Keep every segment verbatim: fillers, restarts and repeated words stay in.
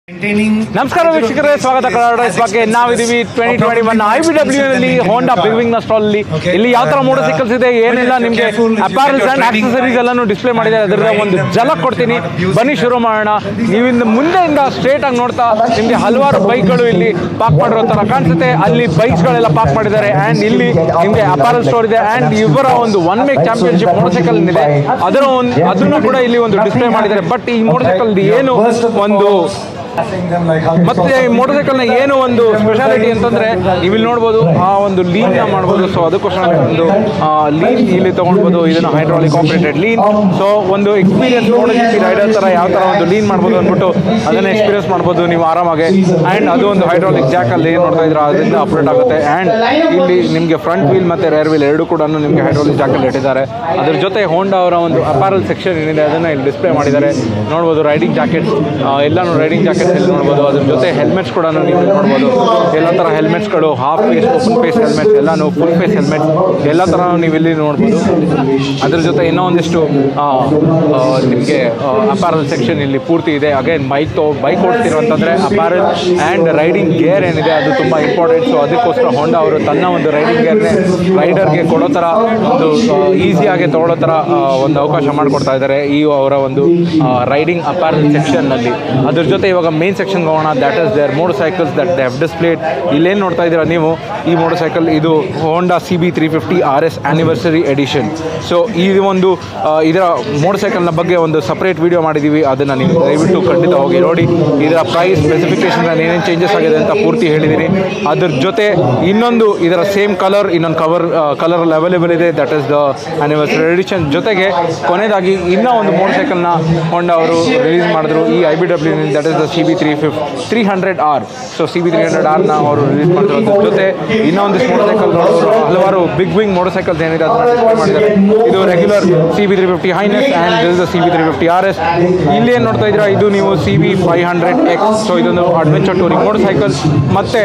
ನಮಸ್ಕಾರ ವೀಕ್ಷಕರೇ, ಸ್ವಾಗತ ಕನ್ನಡ ಡ್ರೈವ್ಸ್ಪಾರ್ಕ್ಗೆ. ನಾವಿದ್ದೀವಿ twenty twenty one I B W ನಲ್ಲಿ ಹೋಂಡಾ ಬಿಗ್ವಿಂಗ್ ನ ಸ್ಟಾಲ್ ಅಲ್ಲಿ. ಇಲ್ಲಿ ಯಾವ ತರ ಮೋಟರ್ ಸೈಕಲ್ಸ್ ಇದೆ, ಏನೆಲ್ಲ ನಿಮಗೆ ಅಪಾರಲ್ಸ್ ಅಂಡ್ ಆಕ್ಸೆಸರೀಸ್ ಎಲ್ಲಾನು ಡಿಸ್ಪ್ಲೇ ಮಾಡಿದ್ದಾರೆ. ಅದರ ಒಂದು ಝಲಕ್ ಕೊಡ್ತೀನಿ, ಬನ್ನಿ ಶುರು ಮಾಡೋಣ. ನೀವಿಂದ ಮುಂದೆಯಿಂದ ಸ್ಟ್ರೇಟ್ ಆಗಿ ನೋಡ್ತಾ ನಿಮಗೆ ಹಲವಾರು ಬೈಕ್ಗಳು ಇಲ್ಲಿ ಪಾರ್ಕ್ ಮಾಡಿರೋ ತರ ಕಾಣಿಸುತ್ತೆ. ಅಲ್ಲಿ ಬೈಕ್ಸ್ ಗಳೆಲ್ಲ ಪಾರ್ಕ್ ಮಾಡಿದ್ದಾರೆ. ಅಂಡ್ ಇಲ್ಲಿ ನಿಮಗೆ ಅಪಾರಲ್ ಸ್ಟೋರ್ ಇದೆ. ಅಂಡ್ ಇವರ ಒಂದು one make championship motor cycle ಇದೆ, ಅದರ ಒಂದು ಅದನ್ನ ಕೂಡ ಇಲ್ಲಿ ಒಂದು ಡಿಸ್ಪ್ಲೇ ಮಾಡಿದ್ದಾರೆ. ಬಟ್ ಈ ಮೋಟರ್ ಸೈಕಲ್ ಏನು ಒಂದು ಮತ್ತೆ ಈ ಮೋಟರ್ ಸೈಕಲ್ ನ ಏನು ಒಂದು ಸ್ಪೆಷಾಲಿಟಿ ಅಂತಂದ್ರೆ, ಇಲ್ಲಿ ನೋಡ್ಬೋದು ಆ ಒಂದು ಲೀನ್ ನ ಮಾಡ್ಬೋದು. ಸೊ ಅದಕ್ಕೋಸ್ಕರ ಒಂದು ಲೀನ್ ಇಲ್ಲಿ ತಗೊಳ್ಬೋದು. ಇದನ್ನು ಹೈಡ್ರಾಲಿಕ್ ಆಪರೇಟೆಡ್ ಲೀನ್. ಸೊ ಒಂದು ಎಕ್ಸ್ಪೀರಿಯನ್ಸ್ ನೋಡೋದಕ್ಕೆ ರೈಡರ್ ತರ ಯಾವ ತರ ಒಂದು ಲೀನ್ ಮಾಡ್ಬೋದು ಅಂದ್ಬಿಟ್ಟು ಅದನ್ನ ಎಕ್ಸ್ಪೀರಿಯನ್ಸ್ ಮಾಡ್ಬೋದು ನೀವು ಆರಾಮಾಗಿ. ಅಂಡ್ ಅದು ಒಂದು ಹೈಡ್ರಾಲಿಕ್ ಜಾಕ್ ಅಲ್ಲಿ ನೋಡ್ತಾ ಇದ್ರೆ ಅದರಿಂದ ಅಪ್ಡೇಟ್ ಆಗುತ್ತೆ. ಅಂಡ್ ಇಲ್ಲಿ ನಿಮಗೆ ಫ್ರಂಟ್ ವೀಲ್ ಮತ್ತೆ ರೇರ್ ವೀಲ್ ಎರಡು ಕೂಡ ನಿಮಗೆ ಹೈಡ್ರಾಲಿಕ್ ಜಾಕ್ ಅಲ್ಲಿ ಇಟ್ಟಿದ್ದಾರೆ. ಅದ್ರ ಜೊತೆ ಹೋಂಡಾ ಅವರ ಒಂದು ಅಪಾರಲ್ ಸೆಕ್ಷನ್ ಏನಿದೆ ಅದನ್ನ ಇಲ್ಲಿ ಡಿಸ್ಪ್ಲೇ ಮಾಡಿದ್ದಾರೆ. ನೋಡ್ಬೋದು ರೈಡಿಂಗ್ ಜಾಕೆಟ್ಸ್ ಎಲ್ಲಾನು ರೈಡಿಂಗ್ ಜಾಕೆಟ್ ಇಲ್ಲಿ ನೋಡ್ಬೋದು. ಅದ್ರ ಜೊತೆ ಹೆಲ್ಮೆಟ್ಸ್ ಕೂಡ ನೀವು ನೋಡ್ಬೋದು. ಎಲ್ಲ ತರ ಹೆಲ್ಮೆಟ್ಸ್ಗಳು, half face, open face helmets, ಎಲ್ಲಾನು ಫುಲ್ ಫೇಸ್ ಹೆಲ್ಮೆಟ್ಸ್ ಎಲ್ಲ ತರ ನೀವು ಇಲ್ಲಿ ನೋಡ್ಬೋದು. ಅದ್ರ ಜೊತೆ ಇನ್ನೂ ಒಂದಿಷ್ಟು ನಿಮಗೆ ಅಪಾರಲ್ ಸೆಕ್ಷನ್ ಇಲ್ಲಿ ಪೂರ್ತಿ ಇದೆ. ಅಗೇನ್ ಬೈಕ್ ತೊ ಬೈಕ್ ಓಡ್ತಿರೋ ಅಂತಂದ್ರೆ ಅಪಾರಲ್ ಆ್ಯಂಡ್ ರೈಡಿಂಗ್ ಗೇರ್ ಏನಿದೆ ಅದು ತುಂಬ ಇಂಪಾರ್ಟೆಂಟ್. ಸೊ ಅದಕ್ಕೋಸ್ಕರ ಹೋಂಡಾ ಅವರು ತನ್ನ ಒಂದು ರೈಡಿಂಗ್ ಗೇರ್ನೇ ರೈಡರ್ಗೆ ಕೊಡೋ ಥರ ಒಂದು ಈಸಿಯಾಗಿ ತೊಗೊಳ್ಳೋ ಥರ ಒಂದು ಅವಕಾಶ ಮಾಡಿಕೊಡ್ತಾ ಇದ್ದಾರೆ ಈ ಅವರ ಒಂದು ರೈಡಿಂಗ್ ಅಪಾರಲ್ ಸೆಕ್ಷನ್ನಲ್ಲಿ. ಅದ್ರ ಜೊತೆ ಇವಾಗ ಮೇನ್ ಸೆಕ್ಷನ್ ಹೋಗೋಣ. That is there motor cycles that they have displayed. ಇಲ್ಲೇನು ನೋಡ್ತಾ ಇದ್ದೀರಾ ನೀವು, ಈ ಮೋಟರ್ ಸೈಕಲ್ ಇದು Honda C B three fifty R S anniversary edition. So ಈ ಒಂದು ಇದರ ಮೋಟರ್ ಸೈಕಲ್ನ ಬಗ್ಗೆ ಒಂದು ಸಪ್ರೇಟ್ ವಿಡಿಯೋ ಮಾಡಿದ್ದೀವಿ. ಅದನ್ನು ನೀವು ದಯವಿಟ್ಟು ಖಂಡಿತ ಹೋಗಿ ನೋಡಿ. ಇದರ ಪ್ರೈಸ್, ಸ್ಪೆಸಿಫಿಕೇಶನ್ ಏನೇನು ಚೇಂಜಸ್ ಆಗಿದೆ ಅಂತ ಪೂರ್ತಿ ಹೇಳಿದ್ದೀನಿ. ಅದ್ರ ಜೊತೆ ಇನ್ನೊಂದು ಇದರ ಸೇಮ್ ಕಲರ್ ಇನ್ನೊಂದು ಕವರ್ ಕಲರಲ್ಲಿ ಅವೈಲೇಬಲ್ ಇದೆ. That is the anniversary edition. ಜೊತೆಗೆ ಕೊನೆಯದಾಗಿ ಇನ್ನೂ ಒಂದು ಮೋಟರ್ ಸೈಕಲ್ನ ಹೋಂಡಾ ಅವರು ರಿಲೀಸ್ ಮಾಡಿದ್ರು ಈ I B W. That is the C B three fifty three hundred R. So C B three hundred ಆರ್ನ ಅವರು ರಿಲೀಸ್ ಮಾಡಿದ್ರು. ಜೊತೆ ಇನ್ನೊಂದಿಷ್ಟು ಮೋಟರ್ ಸೈಕಲ್ ಹಲವಾರು ಬಿಗ್ ವಿಂಗ್ ಮೋಟರ್ ಸೈಕಲ್ಸ್ ಏನಿದೆ ಅದನ್ನು ಡಿಸ್ಪ್ಲೇ ಮಾಡಿದ್ದಾರೆ. ಇದು regular C B three fifty Highness and this is the C B three fifty R S. ಇಲ್ಲಿ ಏನು ನೋಡ್ತಾ ಇದ್ದೀರಾ, ಇದು ನೀವು C B five hundred X. So ಇದೊಂದು ಅಡ್ವೆಂಚರ್ ಟೂರಿಂಗ್ ಮೋಟರ್ ಸೈಕಲ್. ಮತ್ತೆ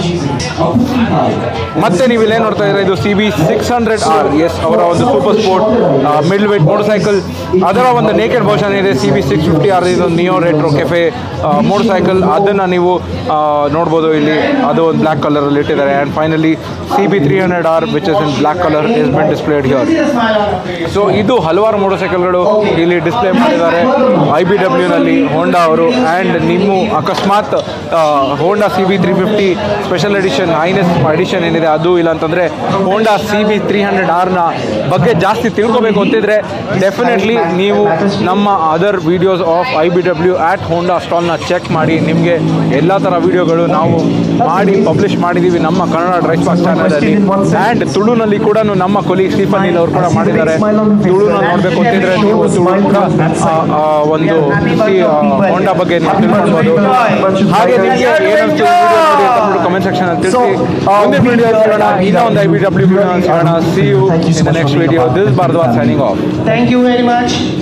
ಮತ್ತೆ ನೀವು ಇಲ್ಲೇನು ನೋಡ್ತಾ ಇದ್ದೀರಾ, ಇದು C B six hundred R. S, ಅವರ ಒಂದು super sport middleweight motor cycle. ಅದರ ಒಂದು ನೇಕೆಡ್ ವರ್ಷನ್ ಇದೆ C B six fifty R. ಇದು neo retro cafe motor cycle. ಅದನ್ನು ನೀವು ನೋಡ್ಬೋದು ಇಲ್ಲಿ. ಅದು ಒಂದು ಬ್ಲ್ಯಾಕ್ ಕಲರಲ್ಲಿ ಇಟ್ಟಿದ್ದಾರೆ. And finally C B three hundred R which is in black colour is been displayed here. So ಇದು ಹಲವಾರು ಮೋಟರ್ ಸೈಕಲ್ಗಳು ಇಲ್ಲಿ ಡಿಸ್ಪ್ಲೇ ಮಾಡಿದ್ದಾರೆ ಐ ಬಿ ಡಬ್ಲ್ಯೂನಲ್ಲಿ ಹೋಂಡಾ ಅವರು. ಆ್ಯಂಡ್ ನಿಮ್ಮ ಅಕಸ್ಮಾತ್ Honda C B three fifty special edition Highness edition ಏನಿದೆ ಅದು ಇಲ್ಲ ಅಂತಂದರೆ Honda C B three hundred ಆರ್ನ ಬಗ್ಗೆ ಜಾಸ್ತಿ ತಿಳ್ಕೊಬೇಕು ಅಂತಿದ್ರೆ ಡೆಫಿನೆಟ್ಲಿ ನೀವು ನಮ್ಮ other videos of I B W at Honda ಸ್ಟಾಲ್ನ ಚೆಕ್ ಮಾಡಿ. ನಿಮಗೆ ಎಲ್ಲ ಥರ ವಿಡಿಯೋಗಳು ನಾವು ಮಾಡಿ ಪಬ್ಲಿಷ್ ಮಾಡಿದ್ದೀವಿ ನಮ್ಮ ಕನ್ನಡ ಡ್ರೈವ್ಸ್ಪಾರ್ಕ್ ಚಾನಲಲ್ಲಿ. ಆ್ಯಂಡ್ ತುಳುನಲ್ಲಿ ಕೂಡ ನಮ್ಮ ಕೊಲೀಗ್ ಸ್ಟೀಫನ್ ನೀಲ್ ಅವರು ಕೂಡ ಮಾಡಿದ್ದಾರೆ. ತುಳುನ ನೋಡಬೇಕು ಅಂತಿದ್ರೆ ನೀವು ತುಳು ಕೂಡ ಒಂದು ಹೋಂಡಾ ಬಗ್ಗೆ ನೀವು ತಿಳ್ಕೊಳ್ಬೋದು. ಹಾಗೆ ನಿಮಗೆ ಏನಂತ ಕಮೆಂಟ್ ಸೆಕ್ಷನ್ ಅಲ್ಲಿ ತಿಳಿಸಿ. ಮುಂದಿನ ವಿಡಿಯೋ ಸಿಗೋಣ, ಇನ್ನೂ ಒಂದು ಐ ಬಿ ಡಬ್ಲ್ಯೂ ವಿಡಿಯೋ ಸಿಗೋಣ. See you in the next video. This is Bharadwaj signing off. Thank you very much.